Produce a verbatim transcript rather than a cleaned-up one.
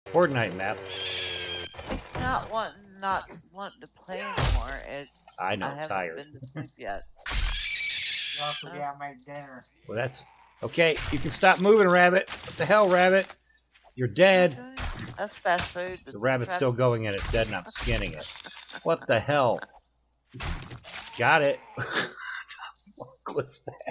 Fortnite map. It's not wanting, not wanting to play anymore. It, I know, I haven't tired. been to sleep yet. You also gotta make dinner. Well, that's okay. You can stop moving, Rabbit. What the hell, Rabbit? You're dead. That's fast food. The rabbit's still going in. It's dead, and I'm skinning it. What the hell? Got it. What the fuck was that?